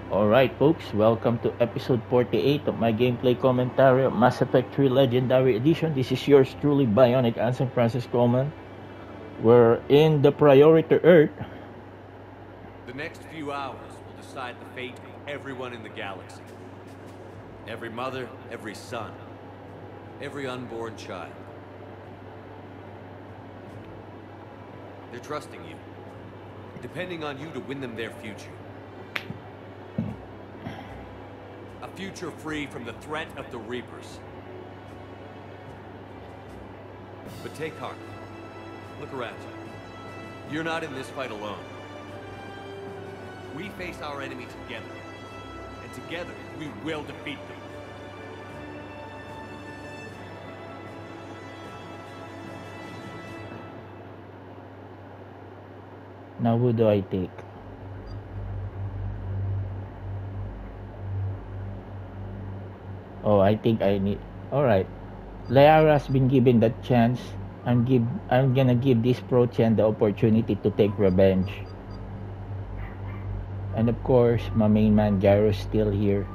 Alright, folks, welcome to episode 48 of my gameplay commentary of Mass Effect 3 Legendary Edition. This is yours truly, Bionic Anson Francis Coleman. We're in the Priority Earth. The next few hours will decide the fate of everyone in the galaxy. Every mother, every son, every unborn child. They're trusting you, depending on you to win them their future. A future free from the threat of the Reapers. But take heart. Look around you. You're not in this fight alone. We face our enemy together. And together, we will defeat them. Now, who do I take? Oh, I think I need... Alright. Liara's been given that chance. I'm gonna give this Pro-Chen the opportunity to take revenge. And of course, my main man Gyro's still here.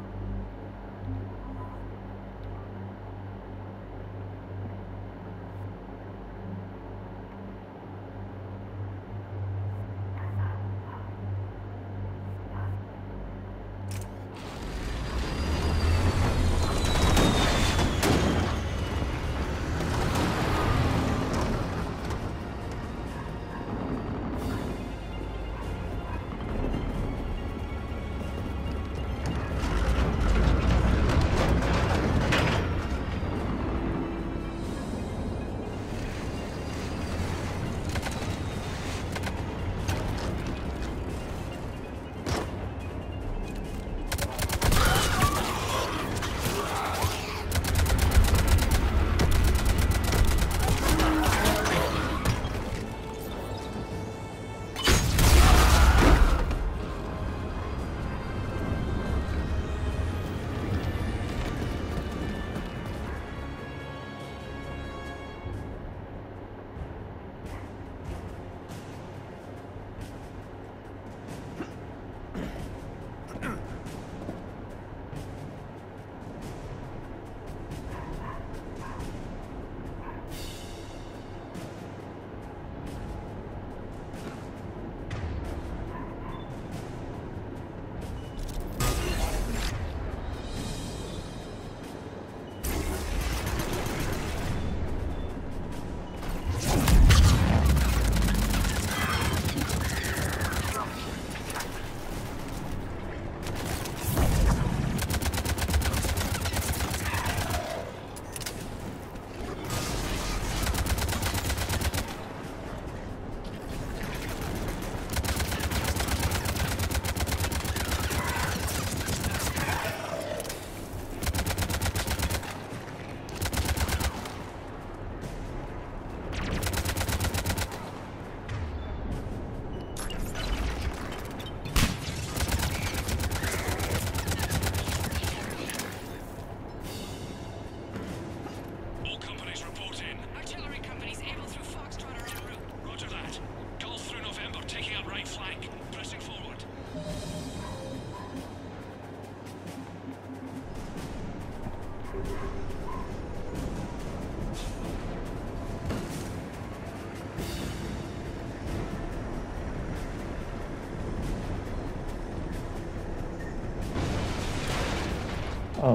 Oh.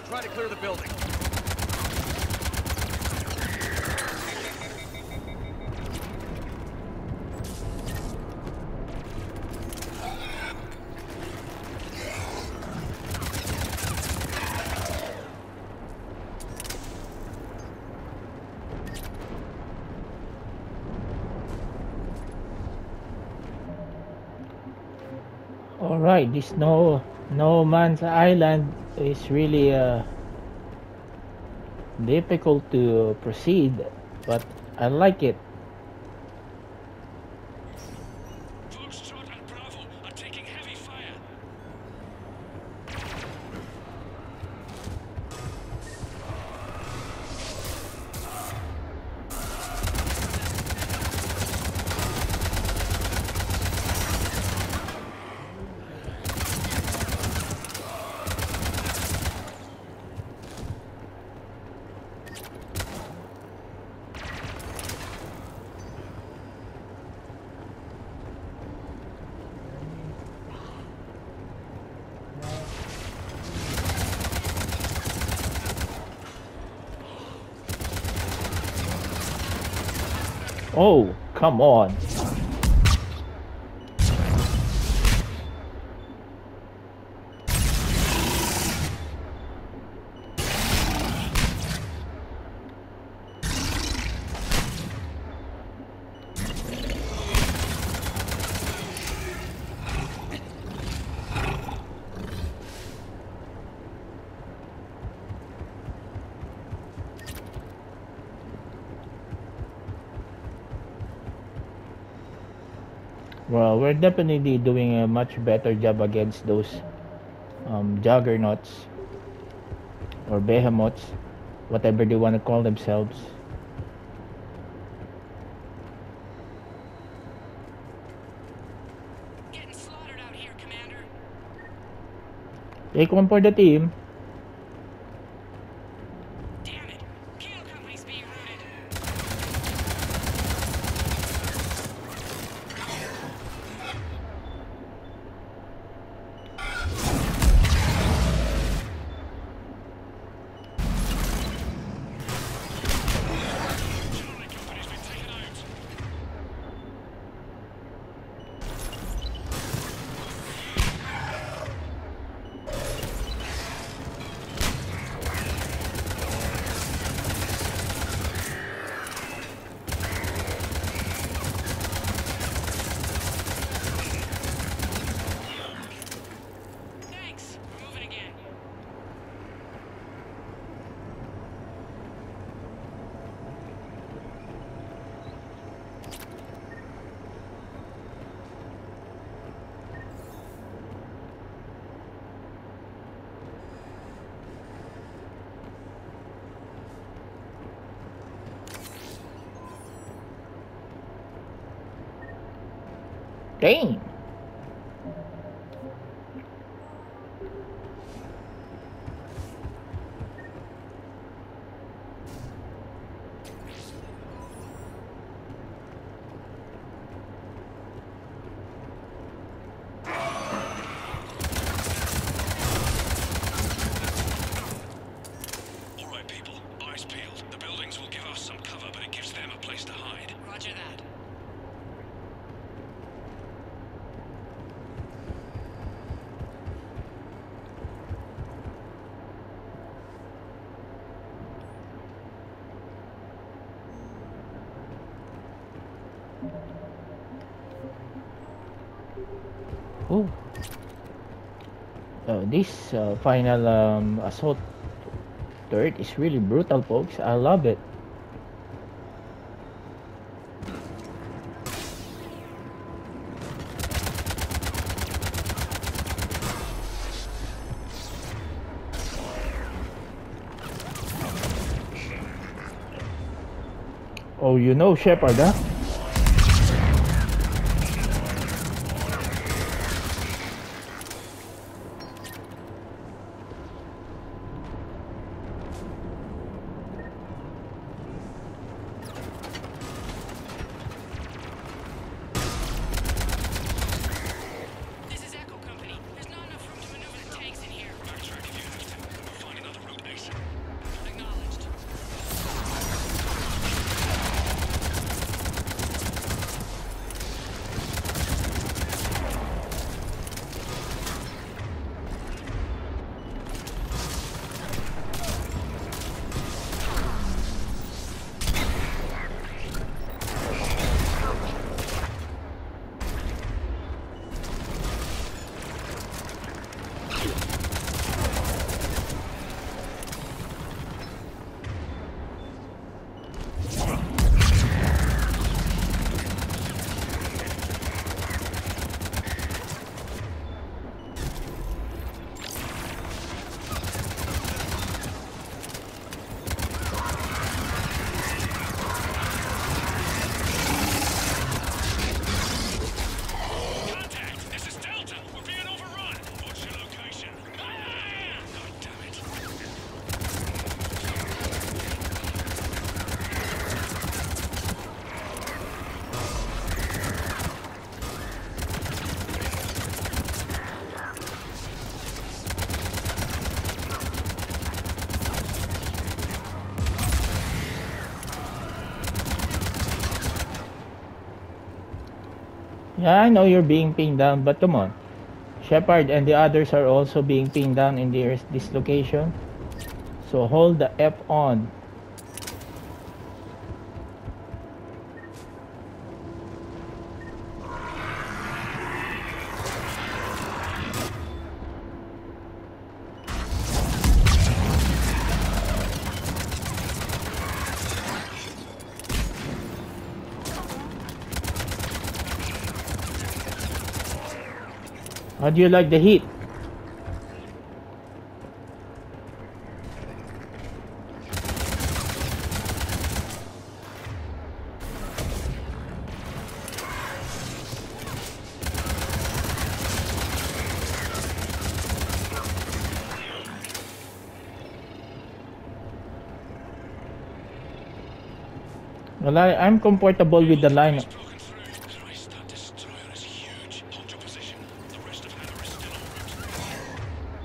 Try to clear the building. Alright, this no Man's Island is really difficult to proceed, but I like it. Foxtrot and Bravo are taking heavy fire. Oh, come on. Well, we're definitely doing a much better job against those juggernauts or behemoths, whatever they want to call themselves. Getting slaughtered out here, Commander. Take one for the team. Damn it. Kill company's being routed. Charlie company's been taken out. Thanks. We're moving again. Dang. All right, people. Eyes peeled. The buildings will give us some cover, but it gives them a place to hide. Roger that. Oh. This final assault turret is really brutal, folks. I love it. Oh, you know Shepard, huh? This is Echo Company. There's not enough room to maneuver the tanks in here. Backtrack if you have to. We'll find another route Yeah, I know you're being pinned down, but come on. Shepard and the others are also being pinned down in this location. So hold the F on. How do you like the heat? Well, I'm comfortable with the line. Christ, that destroyer is huge. Hold your position. The rest of Hammer is still en route.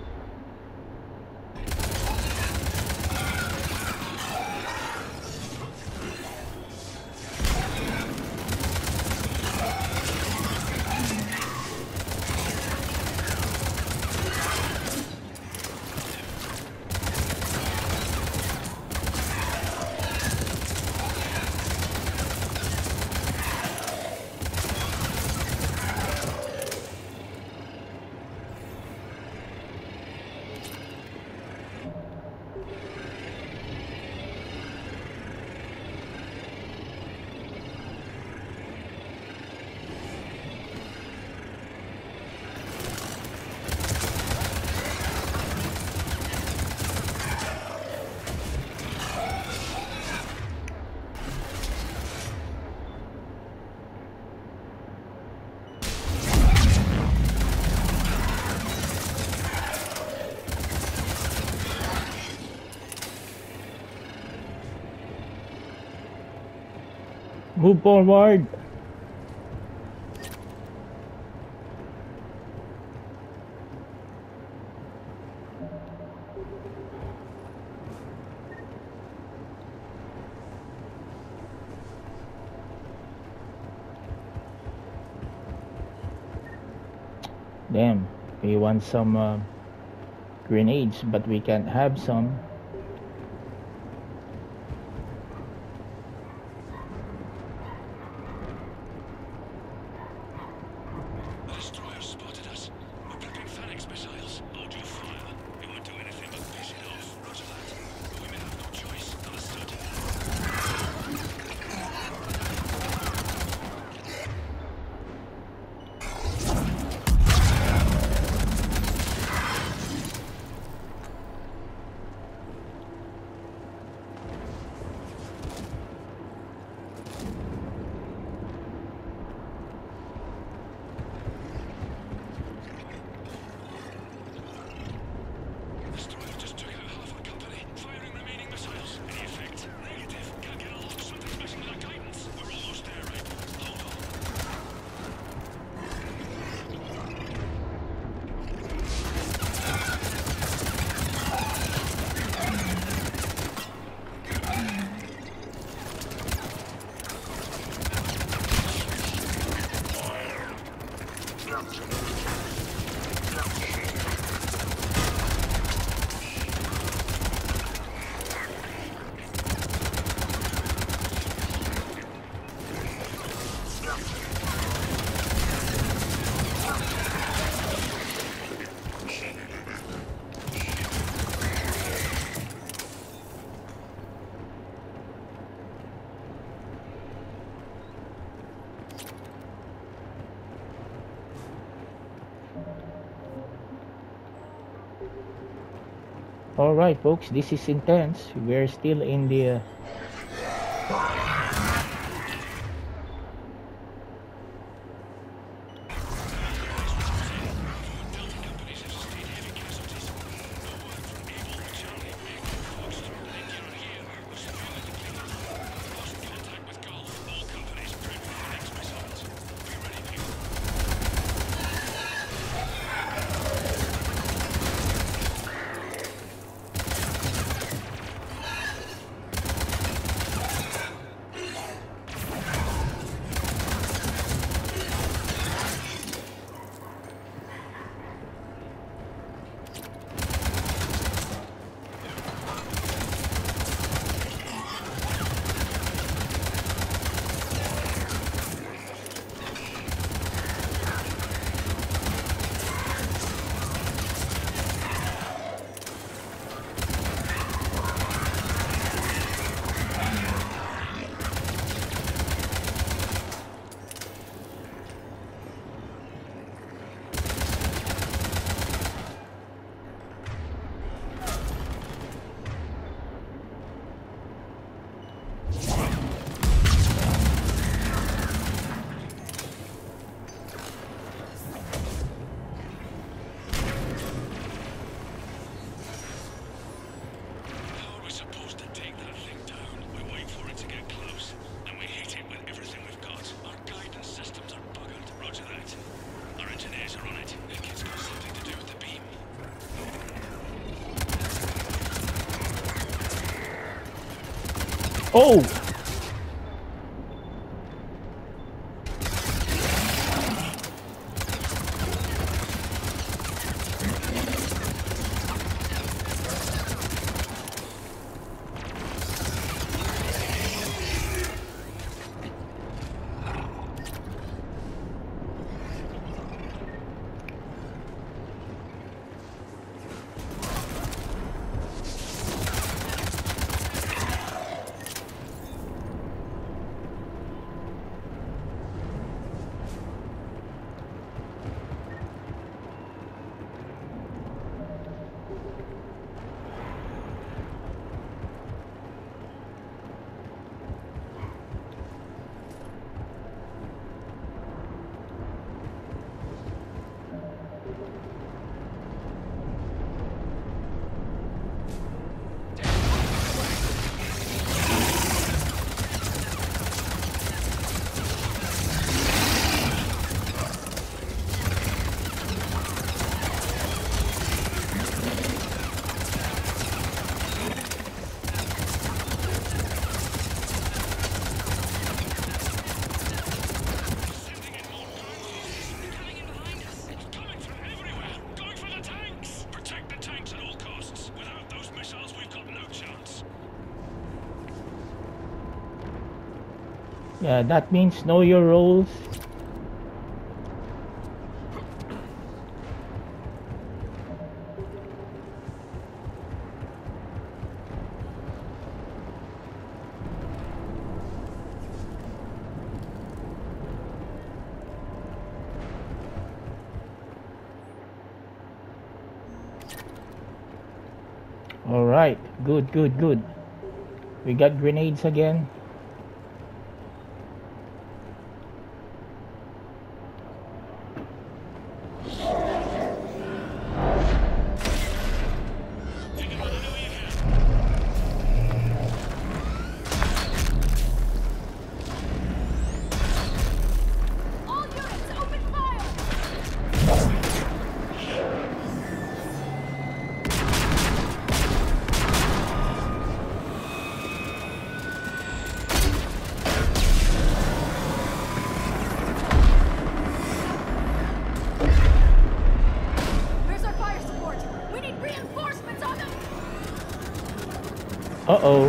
Move forward. Damn, we want some grenades, but we can't have some. The destroyer spotted us. We're prepping Phalanx missiles. Hold your fire. We won't do anything but piss it off. Roger that. But we may have no choice. Understood. Destroyer just took out half our company. Firing remaining missiles. Any effect? Negative. Can't get a lock. Something's messing with our guidance. We're almost there, right? Hold on. Alright folks, this is intense. We're still in the Delta companies have sustained heavy casualties. No word from Able, Charlie, Echo, Foxtrot, and Indian here were severely depleted. Lost contact with Gulf. All companies prep for Phoenix missiles. Be ready, people. Oh! Coming in behind us. It's coming from everywhere. Going for the tanks. Protect the tanks at all costs. Without those missiles, we've got no chance. Yeah, that means know your roles. All right, good, good, good. We got grenades again. All units, open fire! Where's our fire support? We need reinforcements on them! Uh-oh.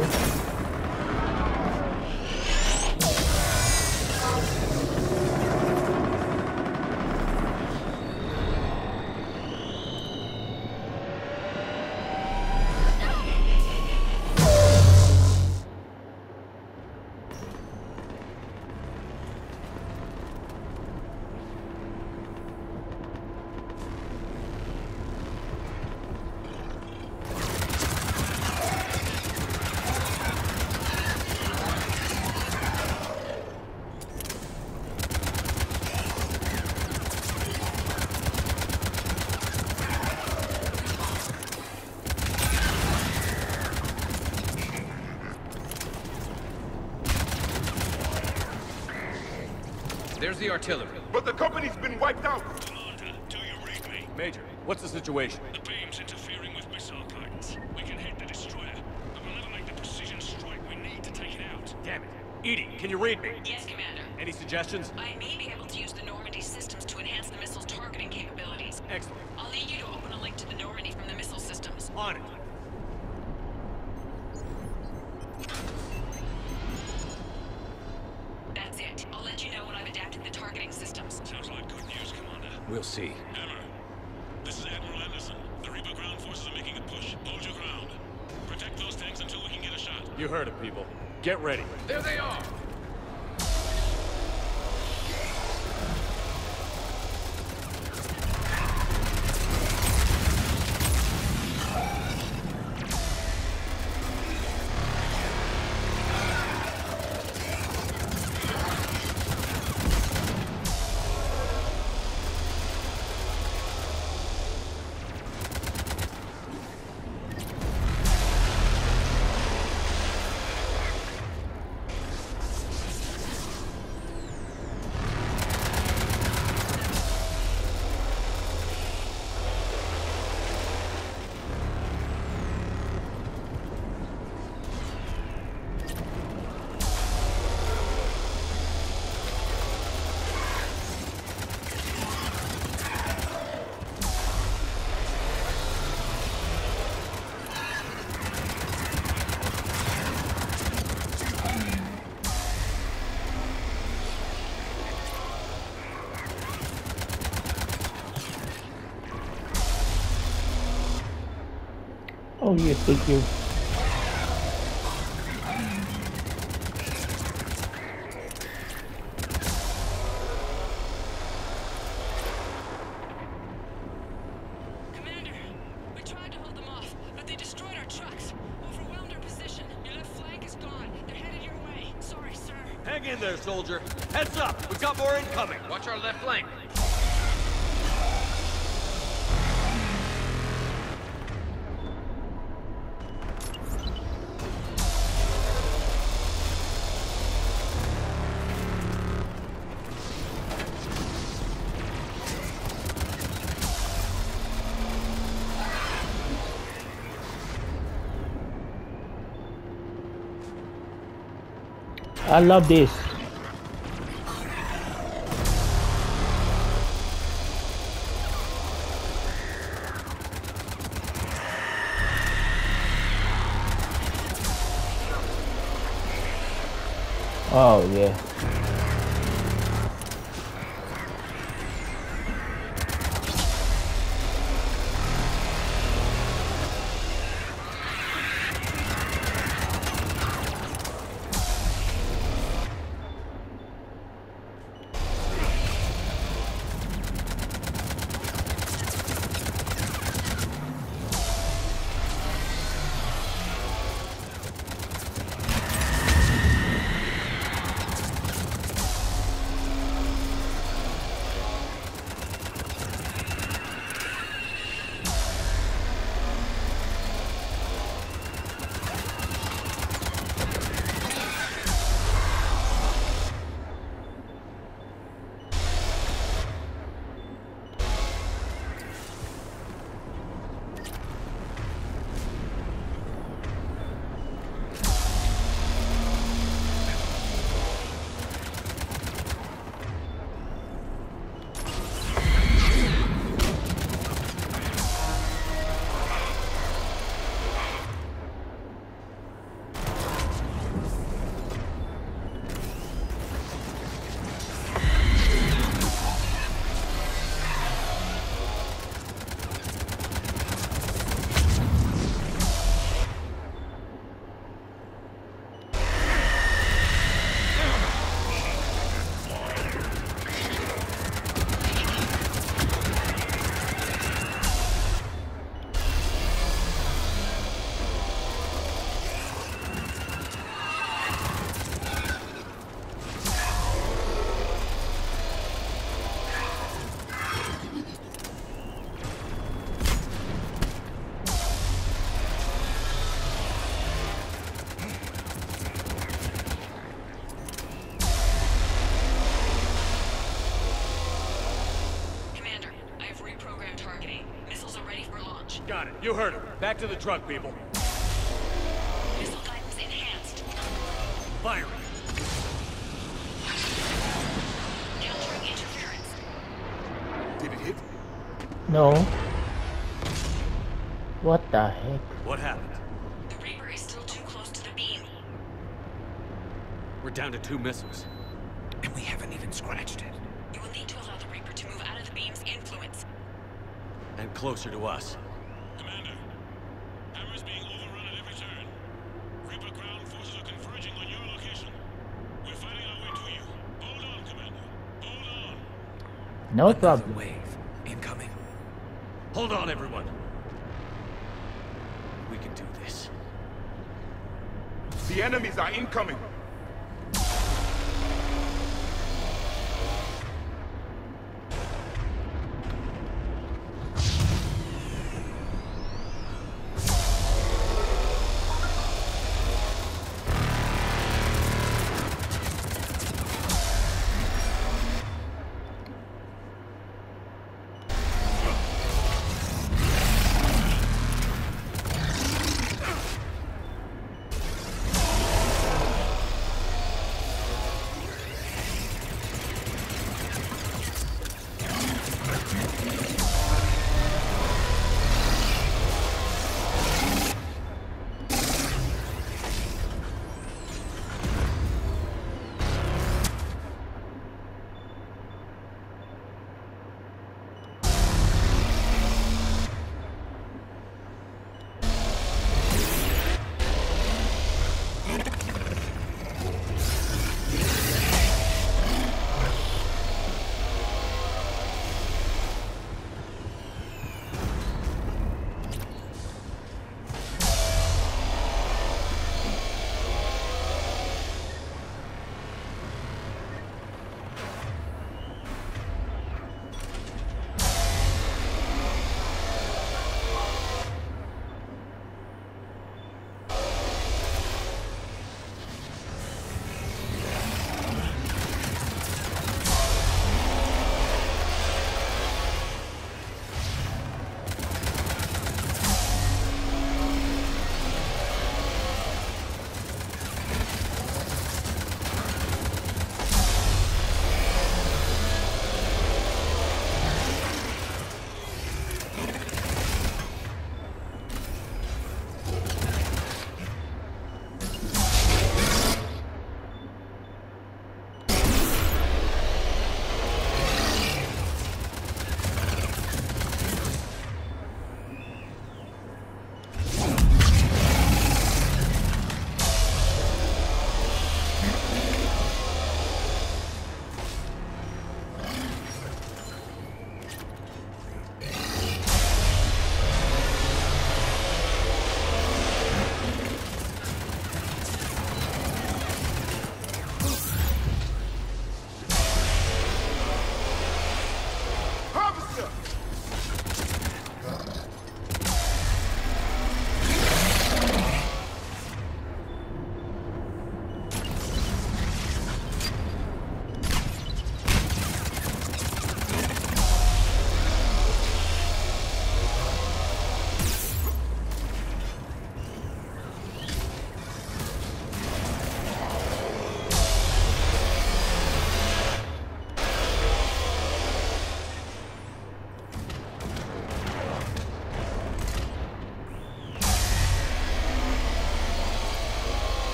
There's the artillery. But the company's been wiped out. Commander, do you read me? Major, what's the situation? The beam's interfering with missile guidance. We can hit the destroyer, but we'll never make the precision strike we need to take it out. Damn it. Edie, can you read me? Yes, Commander. Any suggestions? I may be able to use the Normandy systems to enhance the missile's targeting capabilities. Excellent. I'll need you to open a link to the Normandy from the missile systems. On it. That's it. I'll let you know when I've adapted the targeting systems. Sounds like good news, Commander. We'll see. Hammer, this is Admiral Anderson. The Reaper ground forces are making a push. Hold your ground. Protect those tanks until we can get a shot. You heard it, people. Get ready. There they are. Oh yeah, thank you. Commander, we tried to hold them off, but they destroyed our trucks. Overwhelmed our position. Your left flank is gone. They're headed your way. Sorry, sir. Hang in there, soldier. Heads up! We've got more incoming! Watch our left flank. I love this. Oh yeah. Commander, I have reprogrammed targeting. Missiles are ready for launch. Got it. You heard him. Back to the truck, people. Missile guidance enhanced. Firing. Countering interference. Did it hit? No. What the heck? What happened? The Reaper is still too close to the beam. We're down to 2 missiles. And we haven't even scratched it. You will need to allow the Reaper to move out of the beam's influence. And closer to us. Commander, Hammer's being overrun at every turn. Reaper ground forces are converging on your location. We're fighting our way to you. Hold on, Commander. Hold on. No problem. Wave. Incoming. Hold on, everyone. We can do this. The enemies are incoming.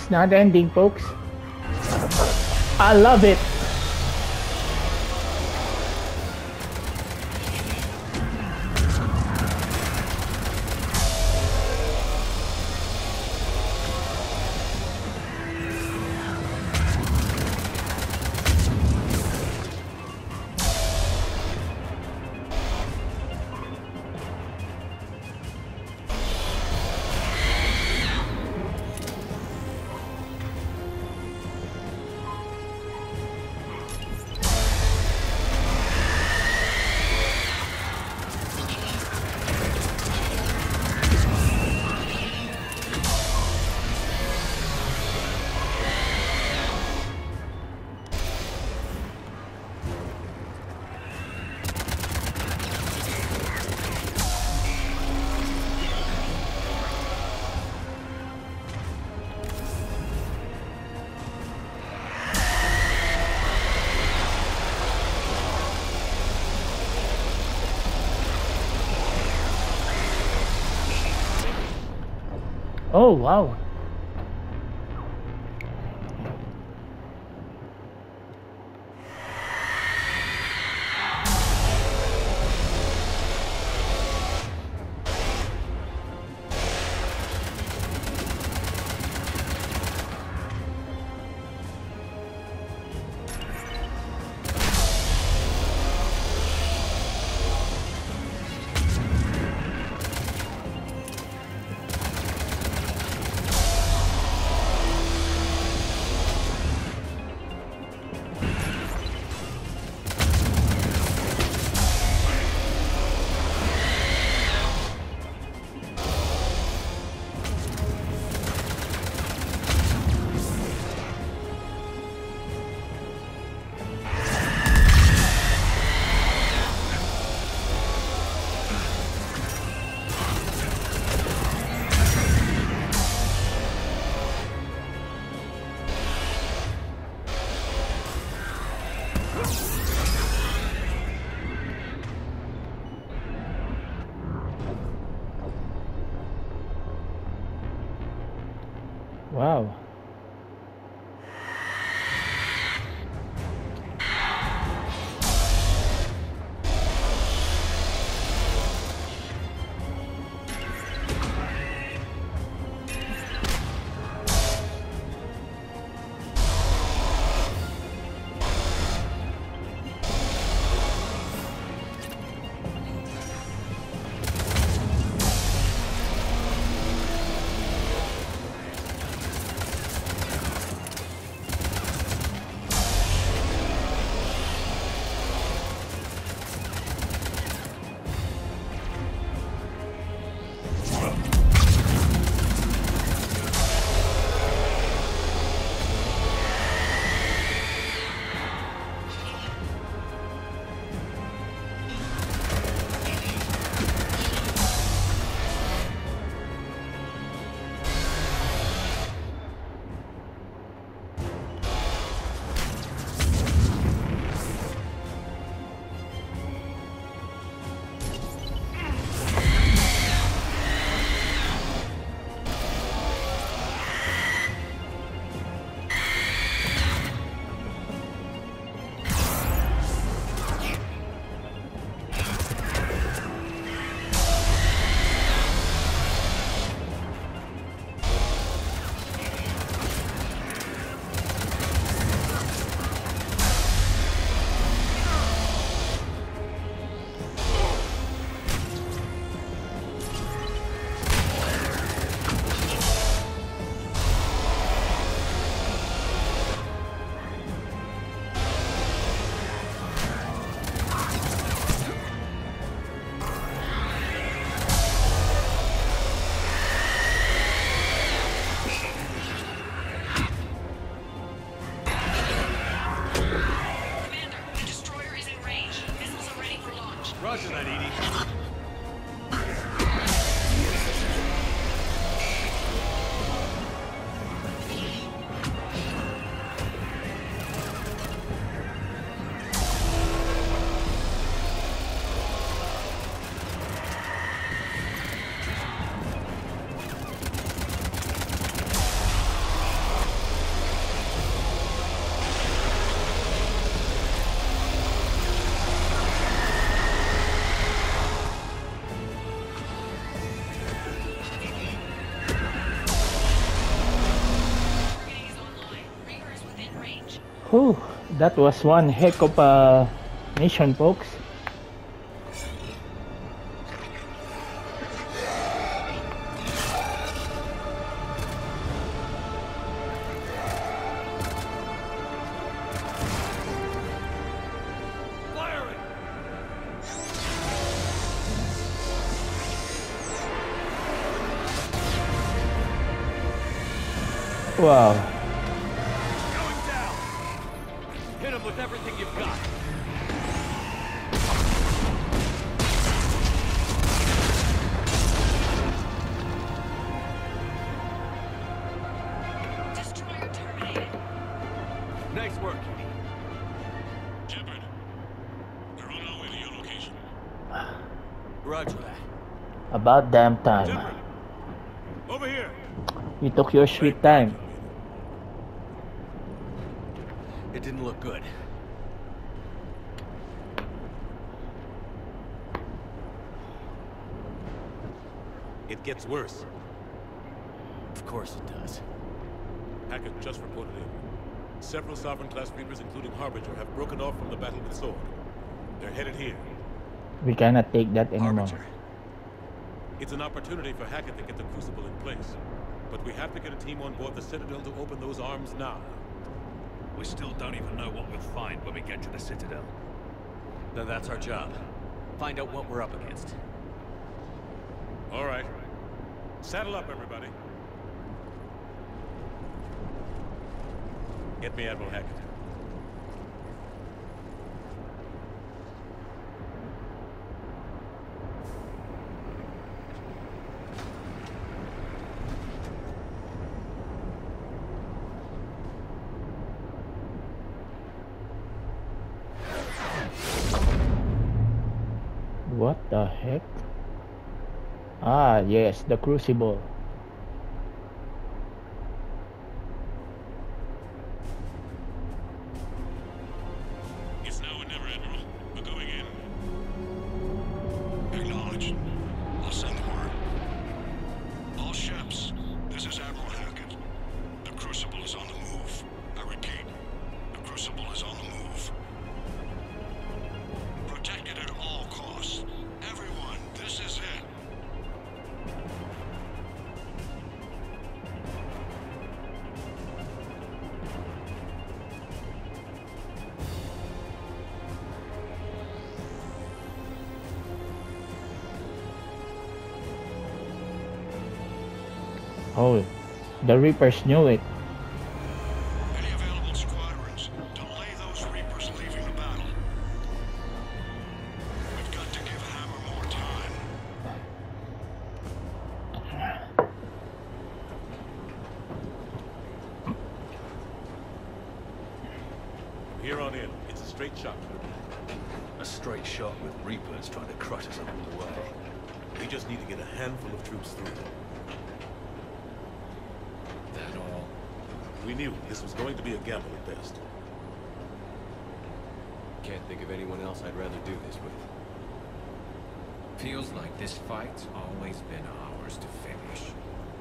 It's not ending, folks. I love it. Oh, wow. Whew, that was one heck of a mission, folks. Wow. Going down. Hit him with everything you've got. Destroyer terminated. Nice work, Kitty. Shepard, we're on our way to your location. Roger that. About damn time. Shepard, over here. You took your sweet time. It didn't look good. It gets worse. Of course it does. Hackett just reported in. Several Sovereign-class Reapers, including Harbinger, have broken off from the battle with Sword. They're headed here. We cannot take that anymore. Harbinger. It's an opportunity for Hackett to get the Crucible in place. But we have to get a team on board the Citadel to open those arms now. We still don't even know what we'll find when we get to the Citadel. Then that's our job. Find out what we're up against. All right. Saddle up, everybody. Get me Admiral Hackett. What the heck? Ah, yes, the Crucible. It's now or never, Admiral. We're going in. Acknowledged. I'll send the word. All ships, this is Admiral Hackett. The Crucible is on the move. I repeat, the Crucible is on the move. Protect it at all costs. Everyone, this is it. Oh, the Reapers knew it. Any available squadrons, delay those Reapers leaving the battle. We've got to give Hammer more time. From here on in, it's a straight shot. A straight shot with Reapers trying to crush us along the way. We just need to get a handful of troops through. That all? We knew this was going to be a gamble at best. Can't think of anyone else I'd rather do this with. Feels like this fight's always been ours to finish.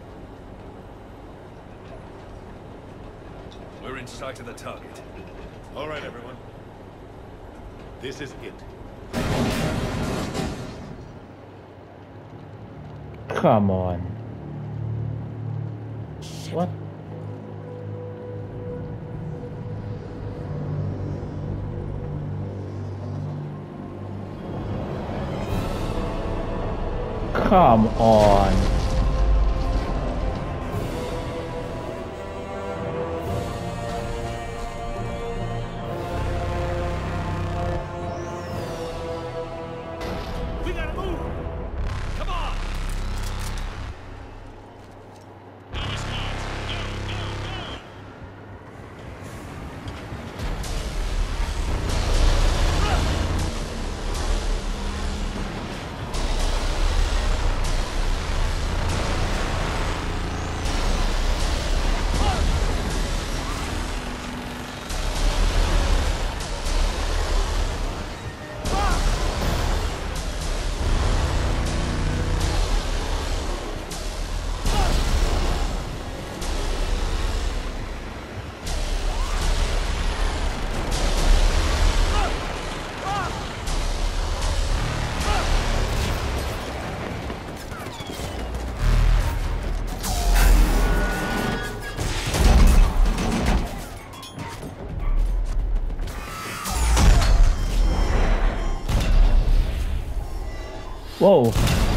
We're in sight of the target. All right, everyone. This is it. Come on. What? Come on. We gotta move! Come on! Whoa.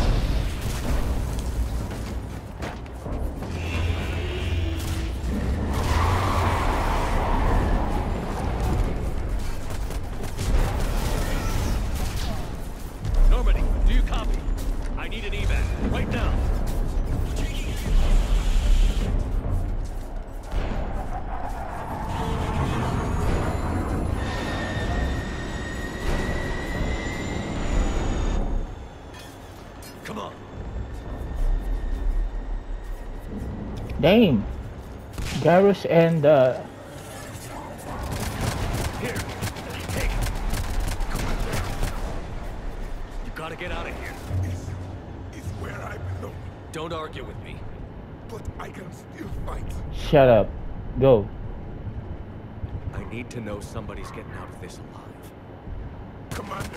Normandy, do you copy? I need an evac right now. Come on. Damn. Garrus and Here, take it. You gotta get out of here. It's where I belong, Don't argue with me. but I can still fight. shut up. Go. I need to know somebody's getting out of this alive. Commander,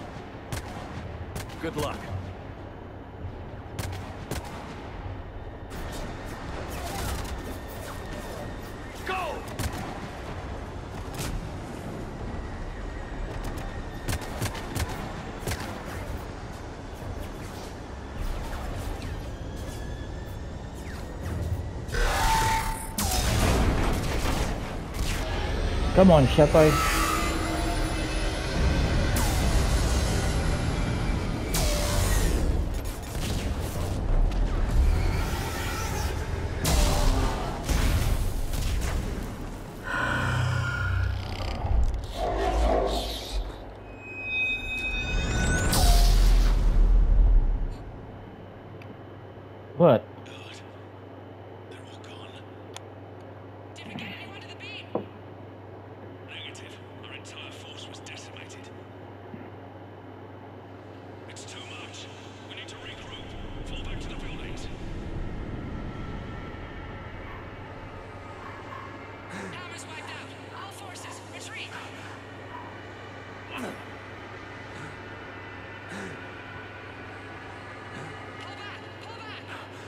Good luck. Go! Come on, Shepard. What? they're all gone. Did we get anyone to the beam? Negative. Our entire force was decimated. It's too much. We need to regroup. Fall back to the buildings. Hammer's wiped out. All forces, retreat. Pull back, pull back.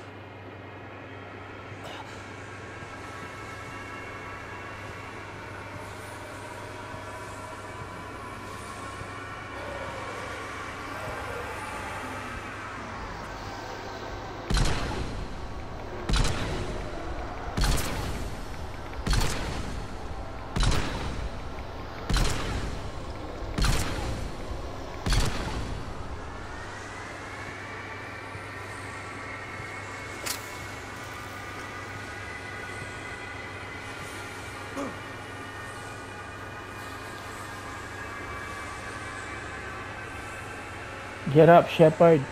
Get up, Shepard.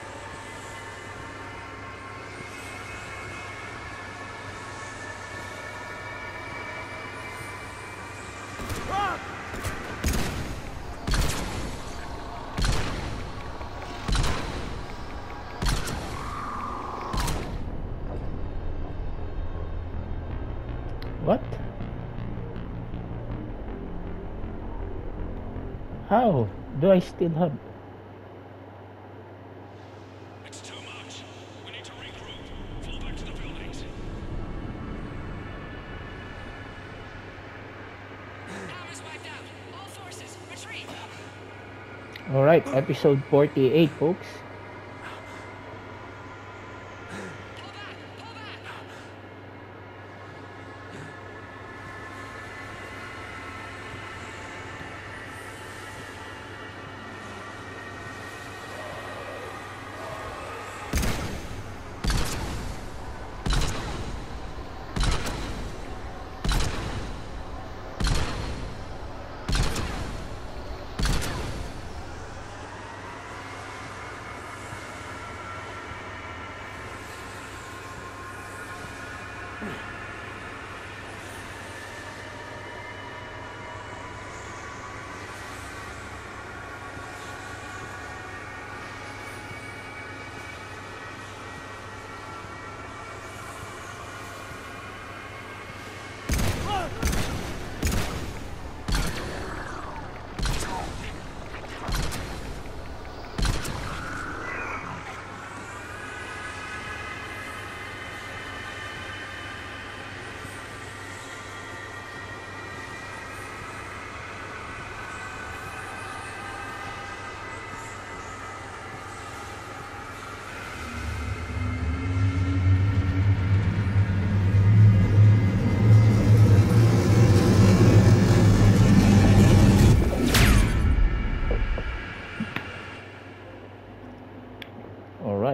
What? How do I still have? It's too much. We need to regroup. Fall back to the buildings. Hammer's wiped out. All forces, retreat. All right, episode 48, folks. Pull back, pull back.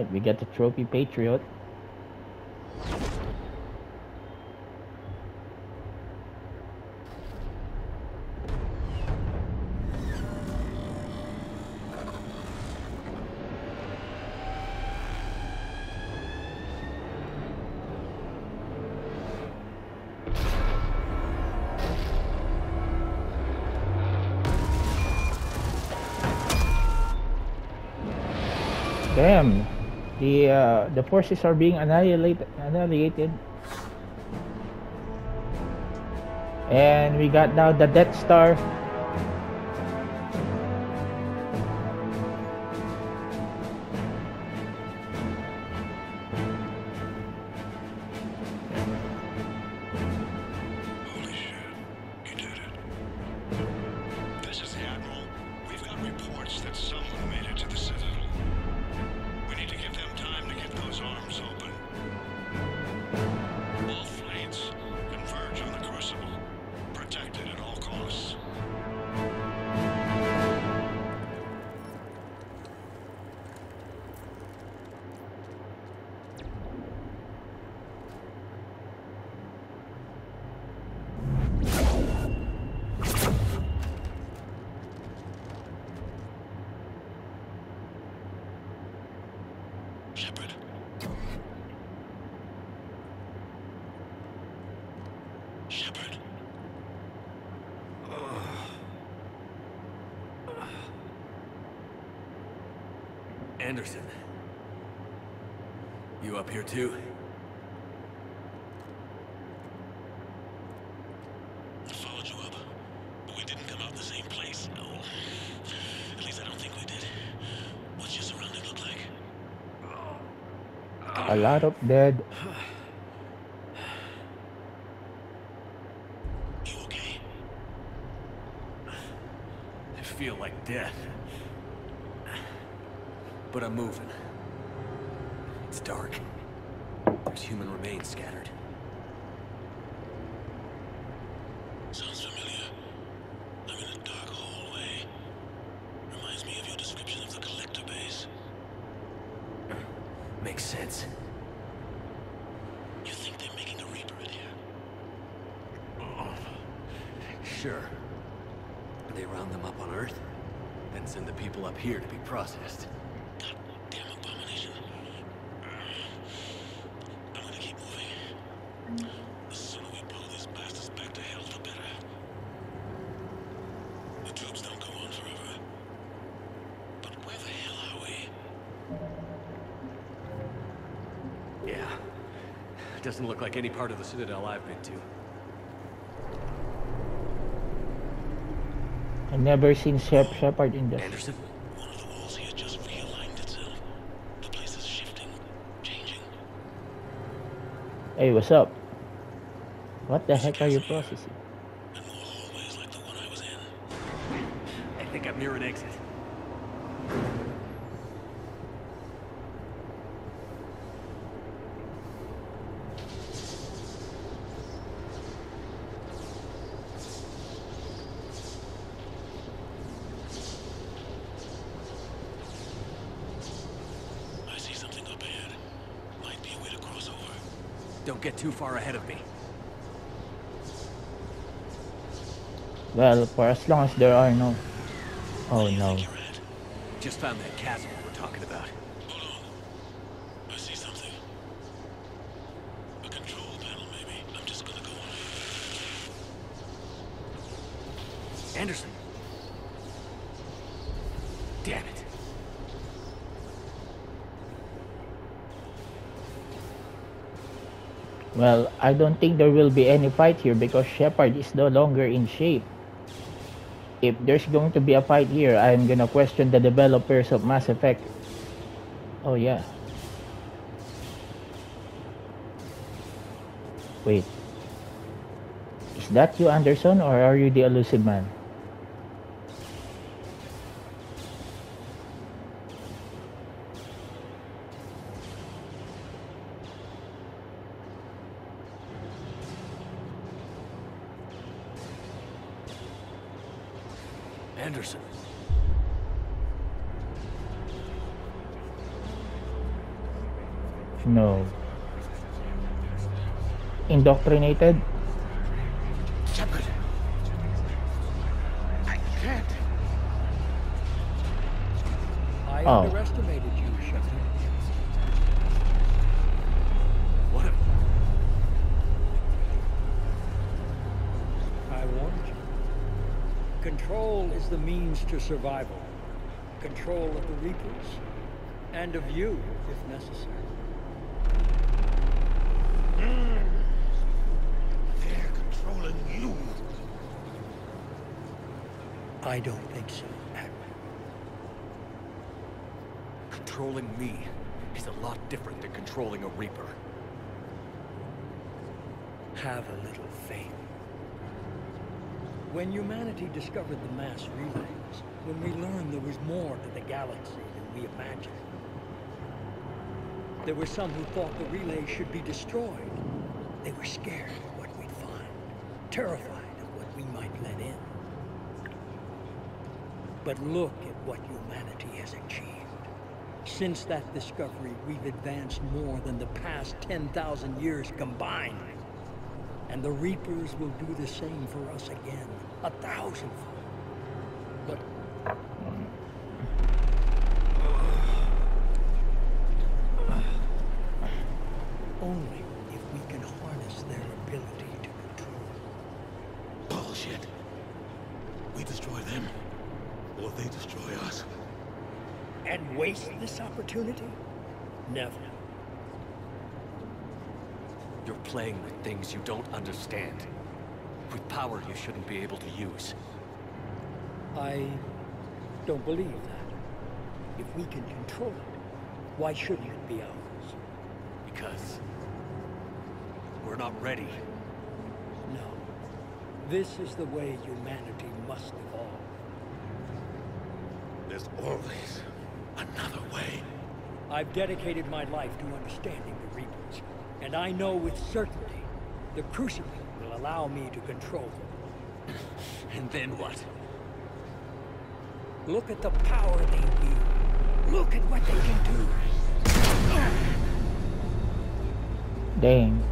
Alright, we got the Trophy Patriot. Damn, the forces are being annihilated, and we got now the Death Star. Holy shit. You did it. This is the Admiral. We've got reports that someone made it to the Citadel. We need to give them time to get those arms open. All fleets converge on the Crucible. Protect it at all costs. Shepard. Shepard. Anderson. You up here too? I followed you up, but we didn't come out the same place. No. At least I don't think we did. What's your surrounding look like? A lot of dead. You okay? I feel like death. But I'm moving. It's dark. There's human remains scattered. Sounds familiar. I'm in a dark hallway. Reminds me of your description of the collector base. Makes sense. You think they're making a Reaper in here? Sure. They round them up on Earth, then send the people up here to be processed. Damn abomination. I'm gonna keep moving. The sooner we blow these bastards back to hell, the better. The troops don't go on forever. But where the hell are we? Yeah. Doesn't look like any part of the Citadel I've been to. I never seen Shepard in this. Anderson? One of the walls here just realigned itself. The place is shifting, changing. Hey, what's up? What the heck are you processing? And more hallways like the one I was in. I think I'm near an exit. I see something up ahead. Might be a way to cross over. Don't get too far ahead of me. Well, for as long as there are no... Oh no. You're at. Just found that chasm we were talking about. Hold on. I see something. A control panel, maybe. I'm just gonna go on. Anderson! Damn it. Well, I don't think there will be any fight here because Shepard is no longer in shape. If there's going to be a fight here, I'm gonna question the developers of Mass Effect. Oh yeah. Wait. Is that you, Anderson, or are you the elusive man? Anderson. No. Indoctrinated? Shepard! I can't. I Oh. underestimated you, Shepard. What if... I warned you. Control is the means to survival. Control of the Reapers, and of you, if necessary. They're controlling you. I don't think so, Admiral. Controlling me is a lot different than controlling a Reaper. Have a little faith. When humanity discovered the mass relays, when we learned there was more to the galaxy than we imagined, there were some who thought the relays should be destroyed. They were scared of what we'd find, terrified of what we might let in. But look at what humanity has achieved. Since that discovery, we've advanced more than the past 10,000 years combined. And the Reapers will do the same for us again, 1,000-fold. But only if we can harness their ability to control. Bullshit. We destroy them, or they destroy us. And waste this opportunity? Never. You're playing with things you don't understand. With power you shouldn't be able to use. I don't believe that. If we can control it, why shouldn't it be ours? Because... we're not ready. No. This is the way humanity must evolve. There's always another way. I've dedicated my life to understanding the Reapers, and I know with certainty the Crucible will allow me to control them. And then what? Look at the power they wield. Look at what they can do. Dang.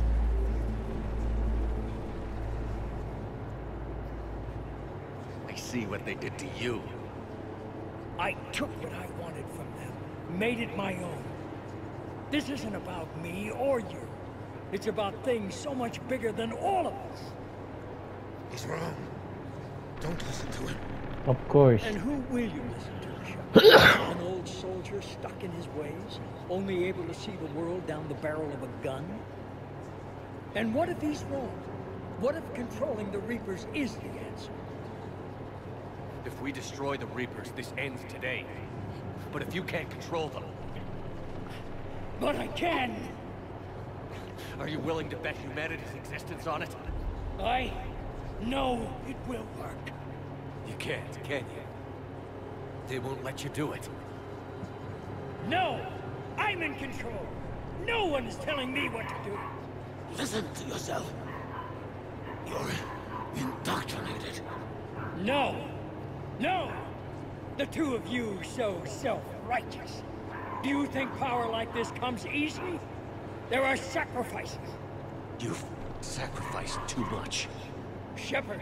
I see what they did to you. I took what I wanted from them, made it my own. This isn't about me or you. It's about things so much bigger than all of us. He's wrong. Don't listen to him. Of course. And who will you listen to, Shepard? An old soldier stuck in his ways, only able to see the world down the barrel of a gun? And what if he's wrong? What if controlling the Reapers is the answer? If we destroy the Reapers, this ends today. But if you can't control them... But I can! Are you willing to bet humanity's existence on it? I know it will work. You can't, can you? They won't let you do it. No! I'm in control! No one is telling me what to do! Listen to yourself. You're indoctrinated. No! No! The two of you so self-righteous. Do you think power like this comes easy? There are sacrifices. You've sacrificed too much. Shepard,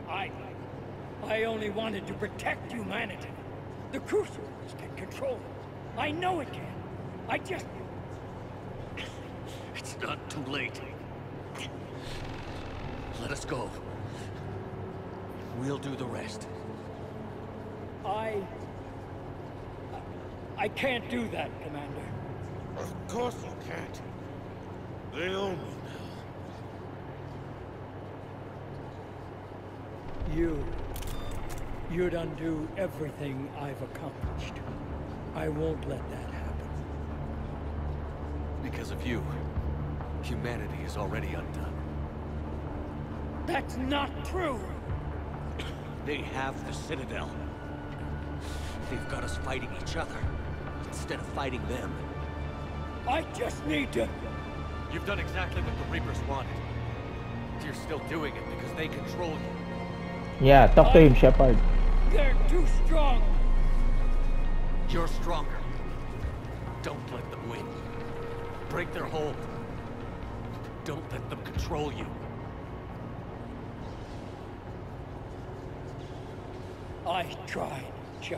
I only wanted to protect humanity. The Crucibles can control it. I know it can. I just... It's not too late. Let us go. We'll do the rest. I can't do that, Commander. Of course you can't. They own me now. You'd undo everything I've accomplished. I won't let that happen. Because of you, humanity is already undone. That's not true! They have the Citadel. They've got us fighting each other, instead of fighting them. I just need to... You've done exactly what the Reapers wanted. You're still doing it because they control you. Yeah, talk to him, Shepard. They're too strong! You're stronger. Don't let them win. break their hold. Don't let them control you. I tried, Shepard.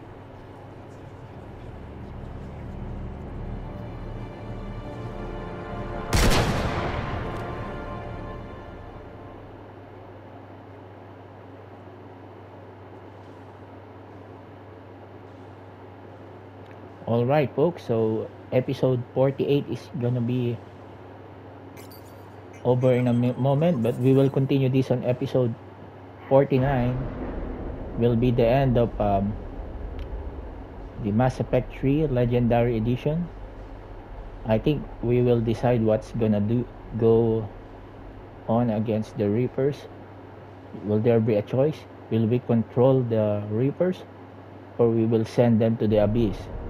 All right, folks. So episode 48 is gonna be over in a moment, but we will continue this on episode 49. Will be the end of the Mass Effect 3 Legendary Edition. I think we will decide what's gonna go on against the Reapers. Will there be a choice? Will we control the Reapers, or we will send them to the abyss?